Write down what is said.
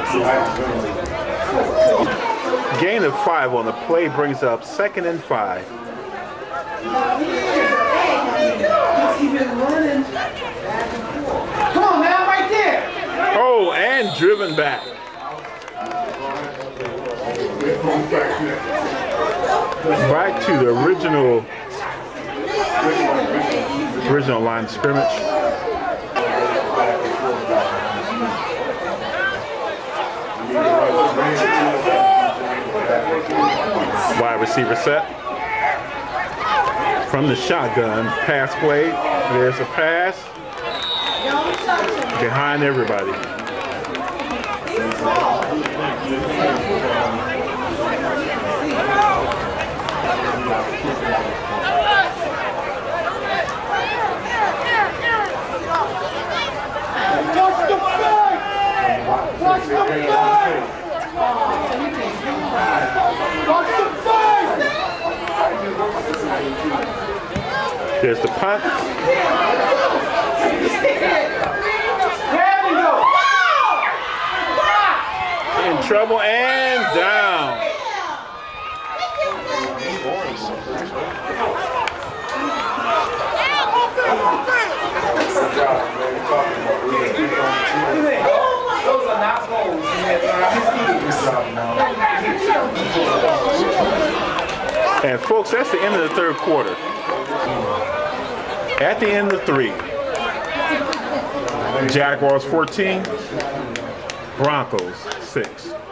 Gain of 5 on the play brings up 2nd and 5. Come on now, right there. Oh, and driven back. Back to the original line of scrimmage. Wide receiver set. From the shotgun, pass play. There's a pass. Behind everybody. There's the punt. In trouble and down. Those are not goals. And folks, that's the end of the 3rd quarter. At the end of 3, Jaguars 14, Broncos 6.